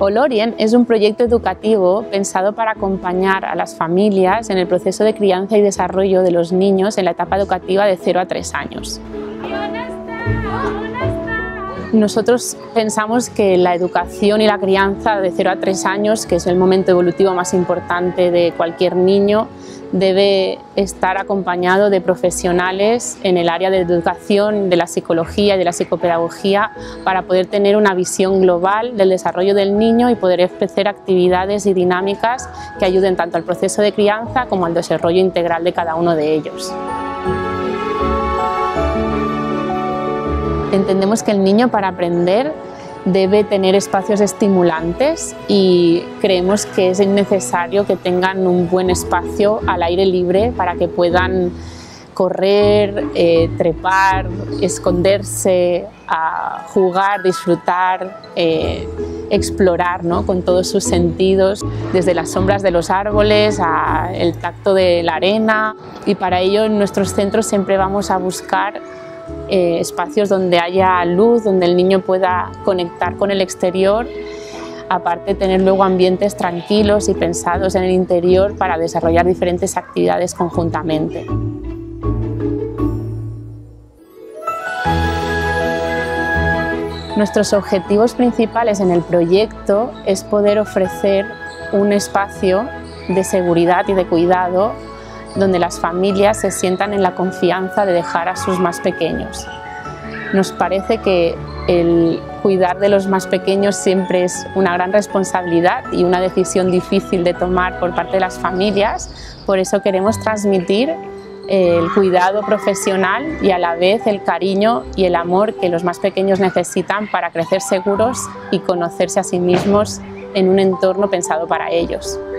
Olorien es un proyecto educativo pensado para acompañar a las familias en el proceso de crianza y desarrollo de los niños en la etapa educativa de 0 a 3 años. Nosotros pensamos que la educación y la crianza de 0 a 3 años, que es el momento evolutivo más importante de cualquier niño, debe estar acompañado de profesionales en el área de educación, de la psicología y de la psicopedagogía para poder tener una visión global del desarrollo del niño y poder ofrecer actividades y dinámicas que ayuden tanto al proceso de crianza como al desarrollo integral de cada uno de ellos. Entendemos que el niño, para aprender, debe tener espacios estimulantes y creemos que es necesario que tengan un buen espacio al aire libre para que puedan correr, trepar, esconderse, jugar, disfrutar, explorar, ¿no?, con todos sus sentidos, desde las sombras de los árboles al tacto de la arena. Y para ello en nuestros centros siempre vamos a buscar espacios donde haya luz, donde el niño pueda conectar con el exterior, aparte tener luego ambientes tranquilos y pensados en el interior para desarrollar diferentes actividades conjuntamente. Nuestros objetivos principales en el proyecto es poder ofrecer un espacio de seguridad y de cuidado donde las familias se sientan en la confianza de dejar a sus más pequeños. Nos parece que el cuidar de los más pequeños siempre es una gran responsabilidad y una decisión difícil de tomar por parte de las familias, por eso queremos transmitir el cuidado profesional y a la vez el cariño y el amor que los más pequeños necesitan para crecer seguros y conocerse a sí mismos en un entorno pensado para ellos.